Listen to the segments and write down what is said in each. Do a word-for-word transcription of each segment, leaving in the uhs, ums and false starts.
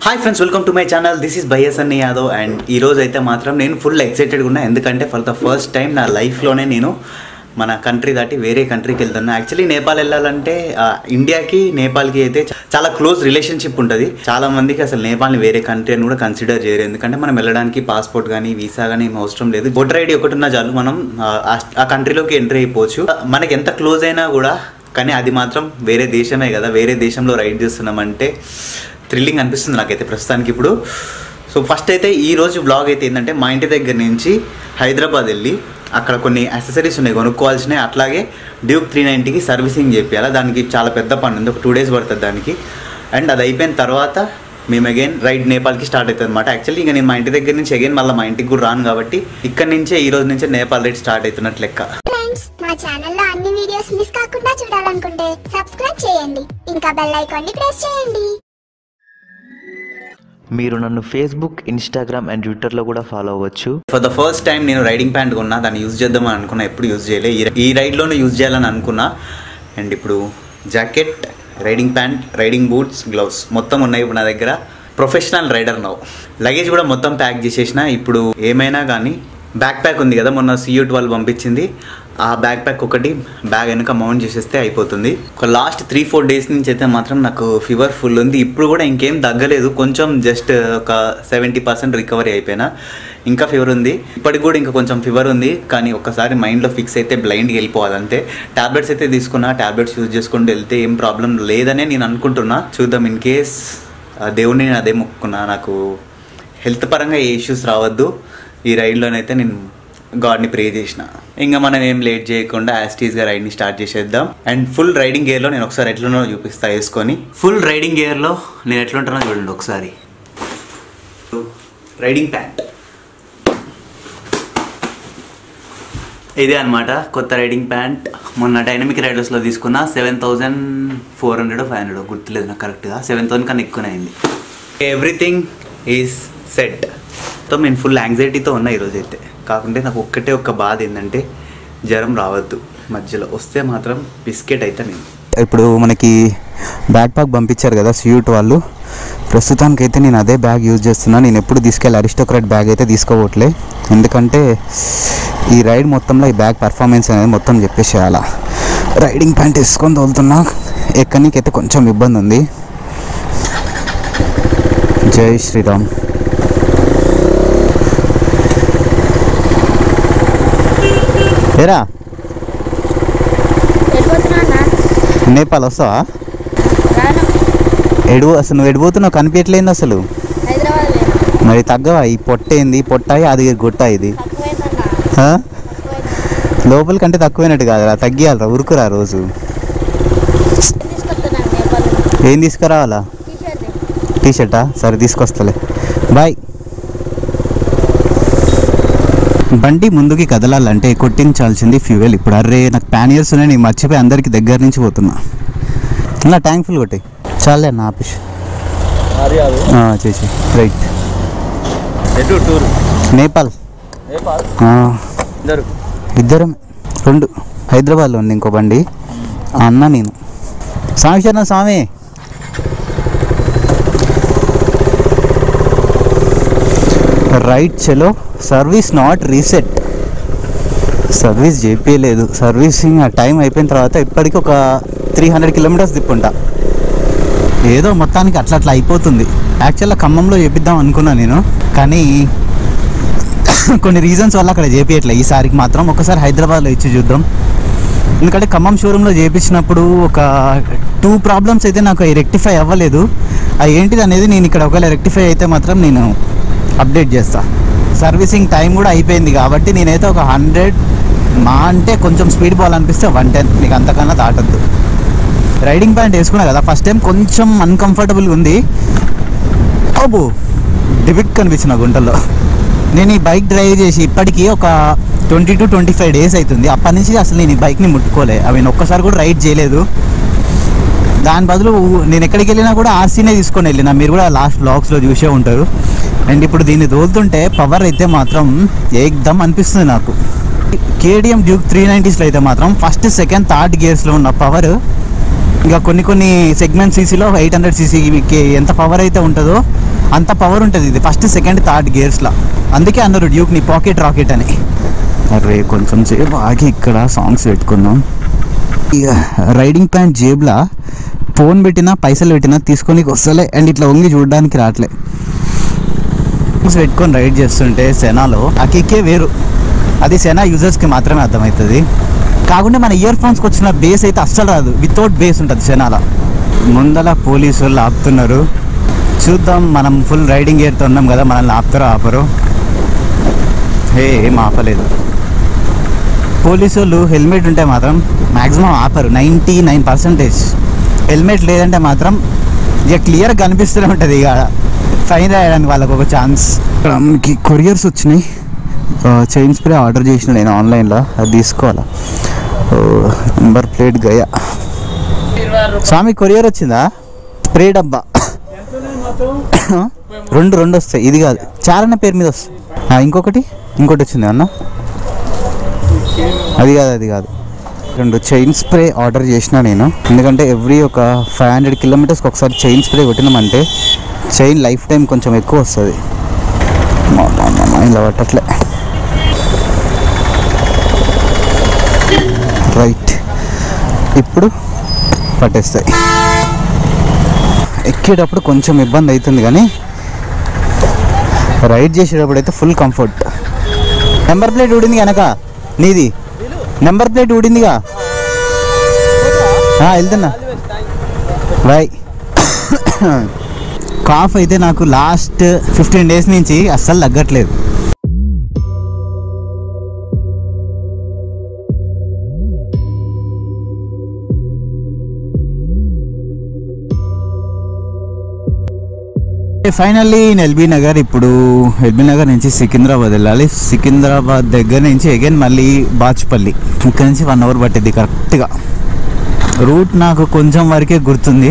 Hi friends, welcome to my channel. This is బయ్యా Sunny Yadav. And ఈరోజు అయితే మాత్రం నేను ఫుల్ ఎక్సైటెడ్గా ఉన్నా, ఎందుకంటే ఫర్ ద ఫస్ట్ టైం నా లైఫ్లోనే నేను మన కంట్రీ దాటి వేరే కంట్రీకి వెళ్తున్నా. యాక్చువల్లీ నేపాల్ వెళ్ళాలంటే ఇండియాకి నేపాల్కి అయితే చాలా క్లోజ్ రిలేషన్షిప్ ఉంటుంది. చాలా మందికి అసలు నేపాల్ని వేరే కంట్రీ అని కూడా కన్సిడర్ చేయరు, ఎందుకంటే మనం వెళ్ళడానికి పాస్పోర్ట్ కానీ వీసా కానీ ఏం అవసరం లేదు. ఓటర్ ఐడి ఒకటి ఉన్నా చాలు, మనం ఆ కంట్రీలోకి ఎంట్రీ అయిపోవచ్చు. మనకి ఎంత క్లోజ్ అయినా కూడా, కానీ అది మాత్రం వేరే దేశమే కదా. వేరే దేశంలో రైడ్ చేస్తున్నామంటే థ్రిల్లింగ్ అనిపిస్తుంది నాకైతే ప్రస్తుతానికి ఇప్పుడు. సో ఫస్ట్ అయితే ఈరోజు బ్లాగ్ అయితే ఏంటంటే, మా ఇంటి దగ్గర నుంచి హైదరాబాద్ వెళ్ళి అక్కడ కొన్ని యాక్సెసరీస్ ఉన్నాయి కొనుక్కోవాల్సినవి. అట్లాగే డ్యూక్ త్రీ నైంటీకి సర్వీసింగ్ చేయాలి. దానికి చాలా పెద్ద పని ఉంది, ఒక టూ డేస్ పడుతుంది దానికి. అండ్ అది అయిపోయిన తర్వాత మేము అగైన్ రైడ్ నేపాల్కి స్టార్ట్ అవుతుంది అనమాట. యాక్చువల్లీ ఇంకా నేను మా ఇంటి దగ్గర నుంచి అగైన్ మళ్ళీ మా ఇంటికి కూడా రాను, కాబట్టి ఇక్కడ నుంచే ఈ రోజు నుంచే నేపాల్ రైడ్ స్టార్ట్ అవుతున్నట్లు లెక్క. మా ఛానల్లో అన్ని వీడియోస్ మిస్ కాకుండా చూడాలనుకుంటే సబ్స్క్రైబ్ చేయండి, ఇంకా బెల్ ఐకాన్ ని ప్రెస్ చేయండి. మీరు నన్ను ఫేస్బుక్, ఇన్స్టాగ్రామ్ అండ్ ట్విట్టర్లో కూడా ఫాలో అవ్వచ్చు. ఫర్ ద ఫస్ట్ టైం నేను రైడింగ్ ప్యాంట్ కొన్నా, దాన్ని యూజ్ చేద్దామని అనుకున్నా, ఎప్పుడు యూజ్ చేయలే. ఈ రైడ్లోనే యూజ్ చేయాలని అనుకున్నా. అండ్ ఇప్పుడు jacket, riding pant, riding boots, gloves మొత్తం ఉన్నాయి ఇప్పుడు నా దగ్గర. Professional rider now. లగేజ్ కూడా మొత్తం ప్యాక్ చేసేసిన. ఇప్పుడు ఏమైనా కానీ బ్యాక్ ప్యాక్ ఉంది కదా, మొన్న సియూట్ వాళ్ళు పంపించింది, ఆ బ్యాక్ ప్యాక్ ఒకటి బ్యాగ్ వెనుక మౌంట్ చేసేస్తే అయిపోతుంది. ఒక లాస్ట్ త్రీ ఫోర్ డేస్ నుంచి అయితే మాత్రం నాకు ఫీవర్ ఫుల్ ఉంది. ఇప్పుడు కూడా ఇంకేం తగ్గలేదు, కొంచెం జస్ట్ ఒక సెవెంటీ పర్సెంట్ రికవరీ అయిపోయినా. ఇంకా ఫీవర్ ఉంది, ఇప్పటికి కూడా ఇంకా కొంచెం ఫీవర్ ఉంది. కానీ ఒక్కసారి మైండ్లో ఫిక్స్ అయితే బ్లైండ్కి వెళ్ళిపోవాలంటే. ట్యాబ్లెట్స్ అయితే తీసుకున్నా, ట్యాబ్లెట్స్ యూజ్ చేసుకుంటూ వెళ్తే ఏం ప్రాబ్లం లేదనే నేను అనుకుంటున్నా. చూద్దాం. ఇన్ కేస్ దేవుడిని నేను అదే మొక్కుకున్నా, నాకు హెల్త్ పరంగా ఏ ఇష్యూస్ రావద్దు. ఈ రైడ్లోనైతే నేను గాడ్ని ప్రే చేసిన. ఇంకా మనం ఏం లేట్ చేయకుండా యాస్టీస్గా రైడ్ని స్టార్ట్ చేసేద్దాం. అండ్ ఫుల్ రైడింగ్ గేర్లో నేను ఒకసారి ఎట్లున్నానో చూపిస్తా వేసుకొని. ఫుల్ రైడింగ్ గేర్లో నేను ఎట్లుంటానో చూడండి ఒకసారి. రైడింగ్ ప్యాంట్ ఇదే అనమాట, కొత్త రైడింగ్ ప్యాంట్. మొన్న డైనమిక్ రైడర్స్లో తీసుకున్న seven thousand four hundred five hundred గుర్తులేదు నాకు కరెక్ట్గా. సెవెన్ థౌసండ్ కన్నా ఎక్కువనే అయింది. Everything is set. సో నేను ఫుల్ యాంగ్జైటీతో ఉన్నా ఈరోజు అయితే. కాకుంటే నాకు ఒక్కటే ఒక్క బాధ ఏంటంటే, జ్వరం రావద్దు, మధ్యలో వస్తే మాత్రం బిస్కెట్ అయితే నేను. ఇప్పుడు మనకి బ్యాక్ ప్యాక్ పంపించారు కదా సియూట్ వాళ్ళు, ప్రస్తుతానికి అయితే నేను అదే బ్యాగ్ యూజ్ చేస్తున్నా. నేను ఎప్పుడు తీసుకెళ్ళి అరిస్టోక్రాట్ బ్యాగ్ అయితే తీసుకోవట్లే, ఎందుకంటే ఈ రైడ్ మొత్తంలో ఈ బ్యాగ్ పర్ఫార్మెన్స్ అనేది మొత్తం చెప్పేసేయాల. రైడింగ్ ప్యాంట్ వేసుకొని తోలుతున్నా, ఎక్కడికైతే కొంచెం ఇబ్బంది ఉంది. జై శ్రీరామ్. ఏరా నేపాల్ వస్తావా? ఎడు అసలు నువ్వు ఎడిపోతున్నావు, కనిపించట్లేదు అసలు. మరి తగ్గవా? ఈ పొట్ట ఏంది, పొట్టాయి అది గొట్ట, ఇది లోపలికి అంటే తక్కువైనట్టు కాదురా, తగ్గియాలరా, ఉరుకురా రోజు. ఏం తీసుకురావాలా? టీషర్టా? సరే తీసుకొస్తలే, బాయ్. బండి ముందుకి కదలాలంటే కొట్టించాల్సింది ఫ్యూయల్. ఇప్పుడు అర్రే నాకు ప్యానియర్స్ ఉన్నాయి, నేను మర్చిపోయి అందరికి దగ్గర నుంచి పోతున్నా. ఇలా ట్యాంక్ ఫుల్ కొట్టి చాలే అన్న ఆఫీస్ చేసి. రైట్, నేపాల్ ఇద్దరం. రెండు హైదరాబాద్లో ఉంది ఇంకో బండి, అన్న నేను. స్వామి శరణ స్వామి. రైట్ చలో. Service not reset. సర్వీస్ చేయించలేదు, సర్వీసింగ్ ఆ టైం అయిపోయిన తర్వాత ఇప్పటికీ ఒక త్రీ హండ్రెడ్ కిలోమీటర్స్ తిప్పుంటా. ఏదో మొత్తానికి అట్లా అట్లా అయిపోతుంది. యాక్చువల్గా ఖమ్మంలో చేపిద్దాం అనుకున్నా నేను, కానీ కొన్ని రీజన్స్ వల్ల అక్కడ చేపించట్లే. ఈసారికి మాత్రం ఒకసారి హైదరాబాద్లో ఇచ్చి చూద్దాం. ఎందుకంటే ఖమ్మం షోరూంలో చేయించినప్పుడు ఒక టూ ప్రాబ్లమ్స్ అయితే నాకు అవి రెక్టిఫై అవ్వలేదు. అవి ఏంటిది అనేది నేను ఇక్కడ ఒకవేళ రెక్టిఫై అయితే మాత్రం నేను అప్డేట్ చేస్తా. సర్వీసింగ్ టైం కూడా అయిపోయింది కాబట్టి నేనైతే ఒక హండ్రెడ్ మా అంటే కొంచెం స్పీడ్ పోవాలనిపిస్తే వన్ టెన్, మీకు అంతకన్నా దాటద్దు. రైడింగ్ ప్యాంట్ వేసుకున్నా కదా ఫస్ట్ టైం, కొంచెం అన్కంఫర్టబుల్గా ఉంది. అబ్బో డిబిట్ కనిపించిన గుంటల్లో. నేను ఈ బైక్ డ్రైవ్ చేసి ఇప్పటికీ ఒక twenty to twenty five days అవుతుంది. అప్పటి నుంచి అసలు నేను ఈ బైక్ని ముట్టుకోలే, అవి నేను ఒక్కసారి కూడా రైడ్ చేయలేదు. దాని బదులు నేను ఎక్కడికి వెళ్ళినా కూడా ఆర్సీనే తీసుకొని వెళ్ళినా, మీరు కూడా లాస్ట్ బ్లాగ్స్లో చూసే ఉంటారు. అండ్ ఇప్పుడు దీన్ని తోలుతుంటే పవర్ అయితే మాత్రం ఏకదమ్ అనిపిస్తుంది నాకు. కేడిఎం డ్యూక్ త్రీ నైంటీస్లో అయితే మాత్రం ఫస్ట్ సెకండ్ థర్డ్ గేర్స్లో ఉన్న పవర్ ఇంకా కొన్ని కొన్ని సెగ్మెంట్ సీసీలో ఎయిట్ హండ్రెడ్ సీసీకి ఎంత పవర్ అయితే ఉంటుందో అంత పవర్ ఉంటుంది ఇది ఫస్ట్ సెకండ్ థర్డ్ గేర్స్లో. అందుకే అన్నారు డ్యూక్ని పాకెట్ రాకెట్ అని. అరే కొంచెం సేపు ఆగి ఇక్కడ సాంగ్స్ పెట్టుకుందాం. ఇక రైడింగ్ ప్యాంట్ జేబులా ఫోన్ పెట్టినా పైసలు పెట్టినా తీసుకొని వస్తలే అండ్ ఇట్లా వంగి చూడడానికి రావట్లే. పెట్టుకొని రైడ్ చేస్తుంటే సెనాలో ఆ కిక్కే వేరు. అది సెనా యూజర్స్కి మాత్రమే అర్థమవుతుంది. కాకుండా మన ఇయర్ ఫోన్స్కి వచ్చిన బేస్ అయితే అస్సలు రాదు, వితౌట్ బేస్ ఉంటుంది సెనాలో. ముందల పోలీసు వాళ్ళు ఆపుతున్నారు. చూద్దాం, మనం ఫుల్ రైడింగ్ గేర్తో ఉన్నాం కదా, మనల్ని ఆపుతారో ఆపరు. ఏ ఏం ఆపలేదు. పోలీసు వాళ్ళు హెల్మెట్ ఉంటే మాత్రం మ్యాక్సిమం ఆపరు, నైంటీ నైన్ పర్సెంటేజ్. హెల్మెట్ లేదంటే మాత్రం ఇక క్లియర్గా కనిపిస్తూనే ఉంటుంది. ఇక ఫైన్ రాయడానికి వాళ్ళకు ఒక ఛాన్స్. మనకి కొరియర్స్ వచ్చినాయి. చైన్ స్ప్రే ఆర్డర్ చేసిన నేను ఆన్లైన్లో, అది తీసుకోవాలా. నెంబర్ ప్లేట్ గయా. స్వామి కొరియర్ వచ్చిందా? స్ప్రే డబ్బా రెండు రెండు వస్తాయి, ఇది కాదు చారణ పేరు మీద వస్తాయి. ఇంకొకటి ఇంకోటి వచ్చింది అన్న, అది కాదు అది కాదు రెండు చైన్ స్ప్రే ఆర్డర్ చేసిన నేను. ఎందుకంటే ఎవ్రీ ఒక ఫైవ్ హండ్రెడ్ కిలోమీటర్స్కి ఒకసారి చైన్ స్ప్రే కొట్టినామంటే చైన్ లైఫ్ టైం కొంచెం ఎక్కువ వస్తుంది. ఇలా పట్టట్లే. రైట్, ఇప్పుడు పట్టేస్తాయి. ఎక్కేటప్పుడు కొంచెం ఇబ్బంది అవుతుంది కానీ రైడ్ చేసేటప్పుడు అయితే ఫుల్ కంఫర్ట్. నెంబర్ ప్లేట్ ఊడింది కనుక నీది నెంబర్ ప్లేట్ ఊడిందిగా, వెళ్తున్నా బాయ్. కాఫ్ అయితే నాకు లాస్ట్ ఫిఫ్టీన్ డేస్ నుంచి అస్సలు తగ్గట్లేదు. ఫైనల్లీ ఎల్బీ నగర్. ఇప్పుడు ఎల్బీ నగర్ నుంచి సికింద్రాబాద్ వెళ్ళాలి. సికింద్రాబాద్ దగ్గర నుంచి అగైన్ మళ్ళీ బాచుపల్లి. ఇక్కడ నుంచి వన్ అవర్ పట్టింది కరెక్ట్గా. రూట్ నాకు కొంచెం వరకే గుర్తుంది.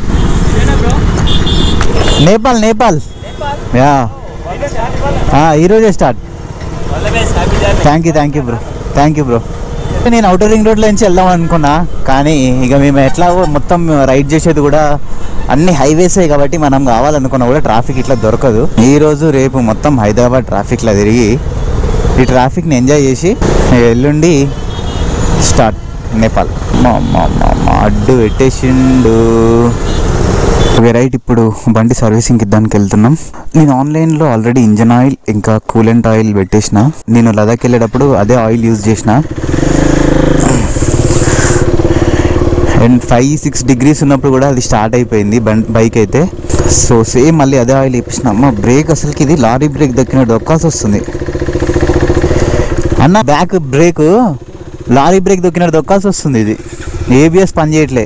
నేపాల్ నేపాల్ యా, ఈరోజే start. Thank you thank you bro, thank you bro. నేను అవుటర్ రింగ్ రోడ్లో నుంచి వెళ్దాం అనుకున్నా, కానీ ఇక మేము ఎట్లా మొత్తం రైడ్ చేసేది కూడా అన్ని హైవేసే కాబట్టి మనం కావాలనుకున్నా కూడా ట్రాఫిక్ ఇట్లా దొరకదు. ఈరోజు రేపు మొత్తం హైదరాబాద్ ట్రాఫిక్లో తిరిగి ఈ ట్రాఫిక్ని ఎంజాయ్ చేసి ఎల్లుండి స్టార్ట్ నేపాల్. మా మా అడ్డు పెట్టేసిండు. ఓకే రైట్, ఇప్పుడు బండి సర్వీసింగ్కి ఇద్దానికి వెళ్తున్నాం. నేను ఆన్లైన్లో ఆల్రెడీ ఇంజన్ ఆయిల్ ఇంకా కూలెంట్ ఆయిల్ పెట్టేసిన. నేను లదాఖ్ వెళ్ళేటప్పుడు అదే ఆయిల్ యూజ్ చేసిన. అండ్ ఫైవ్ సిక్స్ డిగ్రీస్ ఉన్నప్పుడు కూడా అది స్టార్ట్ అయిపోయింది బైక్ అయితే. సో సేమ్ మళ్ళీ అదే ఆయిల్ ఇప్పించిన. అమ్మ బ్రేక్ అసలుకి ఇది లారీ బ్రేక్ దక్కిన దొక్కాల్సి వస్తుంది అన్న. బ్యాక్ బ్రేక్ లారీ బ్రేక్ దొక్కినట్టు దొక్కాల్సి వస్తుంది. ఇది ఏబిఎస్ పని చేయట్లే.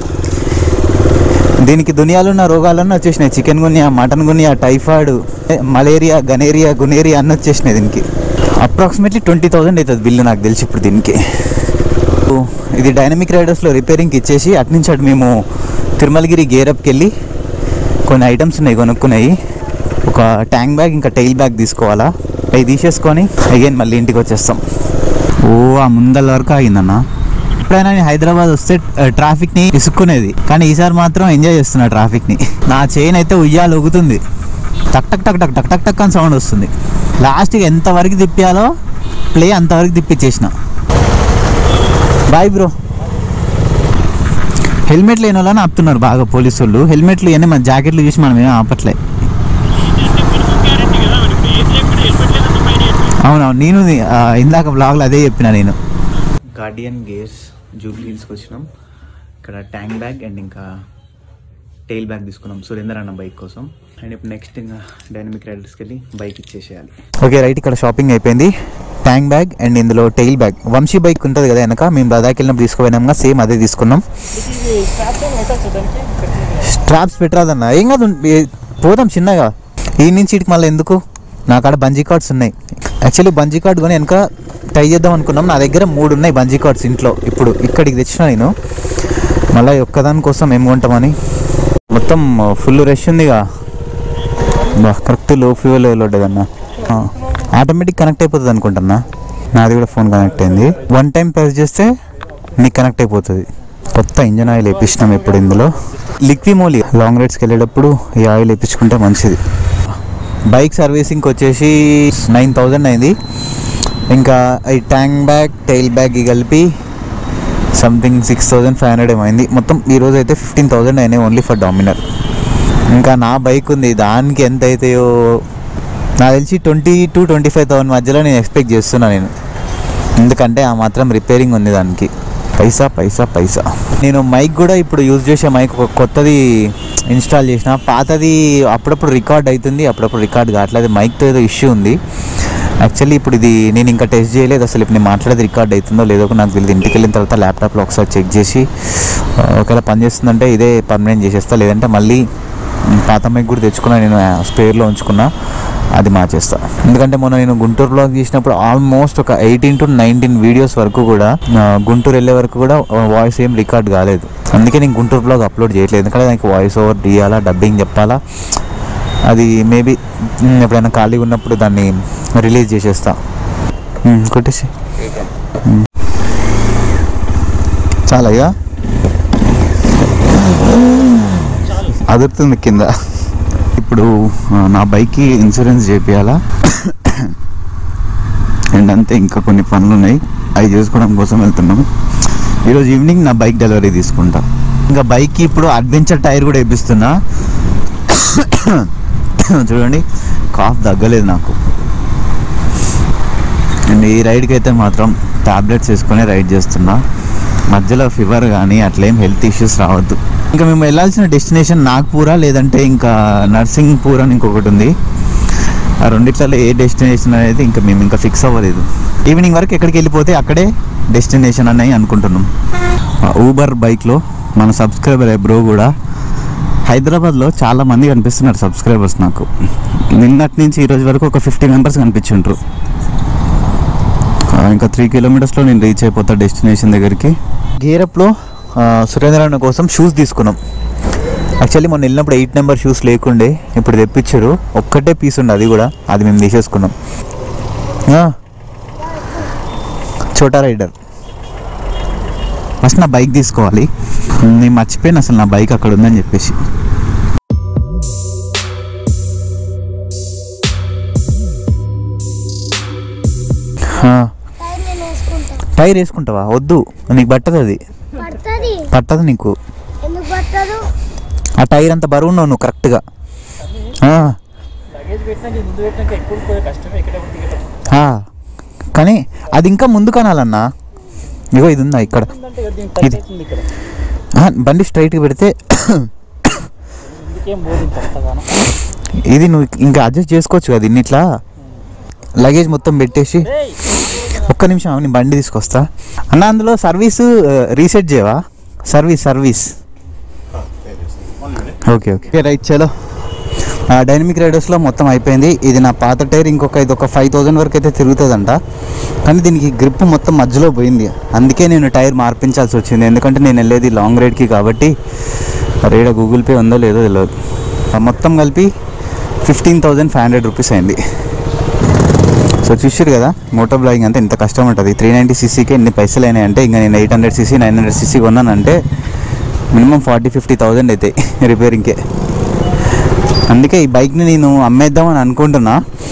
దీనికి దునియాలో ఉన్న రోగాలన్నీ వచ్చేసినాయి. చికెన్ గున్యా, మటన్ గున్యా, టైఫాయిడ్, మలేరియా, గనేరియా, గునేరియా అన్నీ వచ్చేసినాయి దీనికి. అప్రాక్సిమేట్లీ ట్వంటీ థౌజండ్ అవుతుంది బిల్లు నాకు తెలిసి ఇప్పుడు దీనికి. ఇది డైనమిక్ రైడర్స్లో రిపేరింగ్కి ఇచ్చేసి అటు నుంచి అటు మేము తిరుమలగిరి గేరప్కి వెళ్ళి కొన్ని ఐటమ్స్ ఉన్నాయి కొనుక్కున్నాయి. ఒక ట్యాంక్ బ్యాగ్ ఇంకా టైల్ బ్యాగ్ తీసుకోవాలా. అవి తీసేసుకొని అగైన్ మళ్ళీ ఇంటికి వచ్చేస్తాం. ఓ ఆ ముందల వరకు ఆగిందన్న. ఎప్పుడైనా నేను హైదరాబాద్ వస్తే ట్రాఫిక్ని ఇసుక్కునేది, కానీ ఈసారి మాత్రం ఎంజాయ్ చేస్తున్నా ట్రాఫిక్ని. నా చైన్ అయితే ఉయ్యాలు ఊగుతుంది, టక్ టక్ టక్ టక్ టక్ టక్ టక్ అని సౌండ్ వస్తుంది. లాస్ట్కి ఎంతవరకు తిప్పాలో ప్లే అంతవరకు తిప్పించేసిన. Bye bro. హెల్మెట్ లేని వాళ్ళని ఆపుతున్నారు బాగా పోలీసు వాళ్ళు. హెల్మెట్లు ఇవన్నీ మన జాకెట్లు చూసి మనం ఏమీ ఆపట్లే. అవునవును, నేను ఇందాక బ్లాగ్లో అదే చెప్పిన నేను. గార్డియన్ గేర్స్ జూబ్లీ హిల్స్కి వచ్చినాం. ఇక్కడ ట్యాంక్ బ్యాగ్ అండ్ ఇంకా టైల్ బ్యాగ్ తీసుకున్నాం సురేందర్ అన్న బైక్ కోసం. అండ్ ఇప్పుడు నెక్స్ట్ ఇంకా డైనమిక్ రైడర్స్కి వెళ్ళి బైక్ ఇచ్చేసేయాలి. ఓకే రైట్, ఇక్కడ షాపింగ్ అయిపోయింది. ట్యాంక్ బ్యాగ్ అండ్ ఇందులో టైల్ బ్యాగ్. వంశీ బైక్ ఉంటుంది కదా వెనక, మేము లదాఖ్ వెళ్ళినప్పుడు తీసుకుపోయినాం, సేమ్ అదే తీసుకున్నాం. స్ట్రాప్స్ పెట్టరాదన్న, ఏం కాదు పోదాం చిన్నగా. ఈ నుంచి ఇటుకి మళ్ళీ ఎందుకు, నా కాడ బంజీ కార్డ్స్ ఉన్నాయి. యాక్చువల్లీ బంజీ కార్డ్ కొని వెనక ట్రై చేద్దాం అనుకున్నాం. నా దగ్గర మూడు ఉన్నాయి బంజీ కార్డ్స్ ఇంట్లో. ఇప్పుడు ఇక్కడికి తెచ్చిన నేను, మళ్ళీ ఒక్కదాని కోసం ఏం కొంటామని. మొత్తం ఫుల్ రష్ ఉందిగా, బా కరెక్ట్ లో ఫ్యూల్ వెళ్ళొద్దన్న. ఆటోమేటిక్ కనెక్ట్ అయిపోతుంది అనుకుంటున్నా. నాది కూడా ఫోన్ కనెక్ట్ అయింది. వన్ టైం ప్రెస్ చేస్తే నీకు కనెక్ట్ అయిపోతుంది. కొత్త ఇంజన్ ఆయిల్ వేయించినాం ఇప్పుడు ఇందులో. లిక్విమోలి లాంగ్ రైడ్స్కి వెళ్ళేటప్పుడు ఈ ఆయిల్ వేయించుకుంటే మంచిది. బైక్ సర్వీసింగ్కి వచ్చేసి నైన్ థౌజండ్ అయింది. ఇంకా ఈ ట్యాంక్ బ్యాగ్ టైల్ బ్యాగ్ కలిపి something six thousand five hundred ఏమైంది. మొత్తం ఈరోజు అయితే ఫిఫ్టీన్ థౌజండ్ అయినాయి ఓన్లీ ఫర్ డామినర్. ఇంకా నా బైక్ ఉంది, దానికి ఎంత అవుతాయో నాకు తెలిసి twenty to twenty five thousand మధ్యలో నేను ఎక్స్పెక్ట్ చేస్తున్నా నేను. ఎందుకంటే ఆ మాత్రం రిపేరింగ్ ఉంది దానికి. పైసా పైసా పైసా. నేను మైక్ కూడా ఇప్పుడు యూజ్ చేసే మైక్ ఒక కొత్తది ఇన్స్టాల్ చేసిన. పాతది అప్పుడప్పుడు రికార్డ్ అవుతుంది, అప్పుడప్పుడు రికార్డ్ కావట్లేదు. మైక్తో ఏదో ఇష్యూ ఉంది యాక్చువల్లీ. ఇప్పుడు ఇది నేను ఇంకా టెస్ట్ చేయలేదు అసలు. ఇప్పుడు నేను మాట్లాడేది రికార్డ్ అవుతుందో లేదో నాకు తెలియదు. ఇంటికి వెళ్ళిన తర్వాత ల్యాప్టాప్లో ఒకసారి చెక్ చేసి ఒకవేళ పని చేస్తుందంటే ఇదే పర్మనెంట్ చేసేస్తా, లేదంటే మళ్ళీ పాత మైక్ కూడా తెచ్చుకున్నా నేను, స్పేర్లో ఉంచుకున్నా, అది మార్చేస్తా. ఎందుకంటే మొన్న నేను గుంటూరు బ్లాగ్ చేసినప్పుడు ఆల్మోస్ట్ ఒక ఎయిటీన్ టు నైన్టీన్ వీడియోస్ వరకు కూడా గుంటూరు వెళ్ళే వరకు కూడా వాయిస్ ఏం రికార్డ్ కాలేదు. అందుకే నేను గుంటూరు బ్లాగ్ అప్లోడ్ చేయట్లేదు. ఎందుకంటే దానికి వాయిస్ ఓవర్ తీయాలా, డబ్బింగ్ చెప్పాలా. అది మేబీ ఎప్పుడైనా ఖాళీగా ఉన్నప్పుడు దాన్ని రిలీజ్ చేసేస్తా. కొట్టేసి చాలా ఇక అదురుతుంది కింద. ఇప్పుడు నా బైక్కి ఇన్సూరెన్స్ చేపియాలా అండ్ అంతే. ఇంకా కొన్ని పనులు ఉన్నాయి, అవి చేసుకోవడం కోసం వెళ్తున్నాము. ఈరోజు ఈవినింగ్ నా బైక్ డెలివరీ తీసుకుంటా. ఇంకా బైక్కి ఇప్పుడు అడ్వెంచర్ టైర్ కూడా వేపిస్తున్నా. చూడండి కాఫ్ తగ్గలేదు నాకు. అండ్ ఈ రైడ్కి అయితే మాత్రం టాబ్లెట్స్ వేసుకొని రైడ్ చేస్తున్నా. మధ్యలో ఫీవర్ కానీ అట్లేం హెల్త్ ఇష్యూస్ రావద్దు. ఇంకా మేము వెళ్ళాల్సిన డెస్టినేషన్ నాగ్పూరా లేదంటే ఇంకా నర్సింగ్పూర్ అని ఇంకొకటి ఉంది. ఆ రెండిట్లలో ఏ డెస్టినేషన్ అనేది ఇంకా మేము ఇంకా ఫిక్స్ అవ్వలేదు. ఈవినింగ్ వరకు ఎక్కడికి వెళ్ళిపోతే అక్కడే డెస్టినేషన్ అని అనుకుంటున్నాం. ఊబర్ బైక్లో మన సబ్స్క్రైబర్ బ్రో కూడా హైదరాబాద్లో చాలా మంది కనిపిస్తున్నారు సబ్స్క్రైబర్స్ నాకు. నిన్నటి నుంచి ఈరోజు వరకు ఒక ఫిఫ్టీ మెంబర్స్ కనిపించుంటారు. ఇంకా త్రీ కిలోమీటర్స్లో నేను రీచ్ అయిపోతా డెస్టినేషన్ దగ్గరికి. గేరప్లో సురేంద్ర అన్న కోసం షూస్ తీసుకున్నాం. యాక్చువల్లీ మొన్న వెళ్ళినప్పుడు ఎయిట్ నెంబర్ షూస్ లేకుండే, ఇప్పుడు తెప్పించారు. ఒక్కటే పీస్ ఉండే, అది కూడా అది మేము తీసేసుకున్నాం. చోటా రైడర్. ఫస్ట్ నా బైక్ తీసుకోవాలి. నేను మర్చిపోయాను అసలు నా బైక్ అక్కడ ఉందని చెప్పేసి. టైర్ వేసుకుంటావా? వద్దు, నీకు పట్టదు. అది పట్టదు నీకు. ఆ టైర్ అంత బరువు ఉన్నావు నువ్వు కరెక్ట్గా. కానీ అది ఇంకా ముందు కనాలన్నా. ఇగో ఇది ఉందా ఇక్కడ, ఇది బండి స్ట్రైట్గా పెడితే ఇది నువ్వు ఇంకా అడ్జస్ట్ చేసుకోవచ్చు కదా. ఇన్నిట్లా లగేజ్ మొత్తం పెట్టేసి ఒక్క నిమిషం నేను బండి తీసుకొస్తా అన్న. అందులో సర్వీసు రీసెట్ చేయవా? Service service okay okay right. చలో డైనమిక్ రైడర్స్లో మొత్తం అయిపోయింది. ఇది నా పాత టైర్. ఇంకొక ఇది ఒక ఫైవ్ థౌజండ్ వరకు అయితే తిరుగుతుందంట. కానీ దీనికి గ్రిప్ మొత్తం మధ్యలో పోయింది. అందుకే నేను టైర్ మార్పించాల్సి వచ్చింది. ఎందుకంటే నేను వెళ్ళేది లాంగ్ రైడ్కి కాబట్టి. రేడ గూగుల్ పే ఉందో లేదో తెలియదు. మొత్తం కలిపి fifteen thousand five hundred rupees అయింది. సో చూసారు కదా మోటో బ్లాగింగ్ అంతా ఇంత కష్టం ఉంటుంది. త్రీ నైంటీ సీసీకి ఎన్ని పైసలు అయినాయి అంటే, ఇంకా నేను eight hundred CC nine hundred CC కొన్నానంటే మినిమం ఫార్టీ ఫిఫ్టీ థౌజండ్ అవుతాయి రిపేరింగ్కే. అందుకే ఈ బైక్ని నేను అమ్మేద్దామని అనుకుంటున్నా.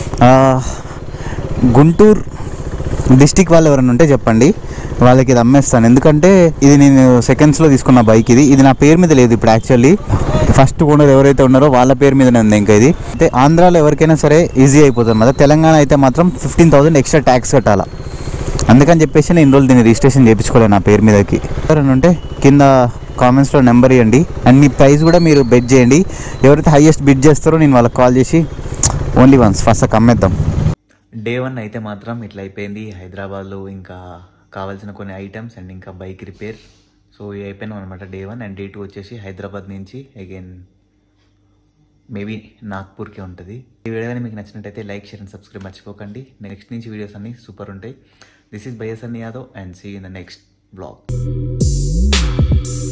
గుంటూరు డిస్టిక్ వాళ్ళు ఎవరైనా ఉంటే చెప్పండి, వాళ్ళకి ఇది అమ్మేస్తాను. ఎందుకంటే ఇది నేను సెకండ్స్లో తీసుకున్న బైక్. ఇది ఇది నా పేరు మీద లేదు ఇప్పుడు. యాక్చువల్లీ ఫస్ట్ ఓనర్ ఎవరైతే ఉన్నారో వాళ్ళ పేరు మీదనే ఉంది. ఇంకా ఇది అయితే ఆంధ్రాలో ఎవరికైనా సరే ఈజీ అయిపోతుంది కదా. తెలంగాణ అయితే మాత్రం ఫిఫ్టీన్ థౌసండ్ ఎక్స్ట్రా ట్యాక్స్ కట్టాలా. అందుకని చెప్పేసి నేను ఇన్ని రోజులు దీన్ని రిజిస్ట్రేషన్ చేయించుకోలేదు నా పేరు మీదకి. ఎవరైనా ఉంటే కింద కామెంట్స్లో నెంబర్ ఇవ్వండి. అండ్ మీ ప్రైస్ కూడా మీరు బెట్ చేయండి. ఎవరైతే హైయెస్ట్ బిడ్ చేస్తారో నేను వాళ్ళకి కాల్ చేసి ఓన్లీ వన్స్ ఫస్ట్ అమ్మేద్దాం. డే వన్ అయితే మాత్రం ఇట్లా అయిపోయింది. హైదరాబాద్లో ఇంకా కావాల్సిన కొన్ని ఐటమ్స్ అండ్ ఇంకా బైక్ రిపేర్. సో ఇవి అయిపోయినాం అనమాట day one. And day two వచ్చేసి హైదరాబాద్ నుంచి అగైన్ మేబీ నాగ్పూర్కే ఉంటుంది. ఈ వీడియో కానీ మీకు నచ్చినట్టయితే లైక్, షేర్ అండ్ సబ్స్క్రైబ్ మర్చిపోకండి. నెక్స్ట్ నుంచి వీడియోస్ అన్ని సూపర్ ఉంటాయి. This is by Sunny Yadav and see in the next blog.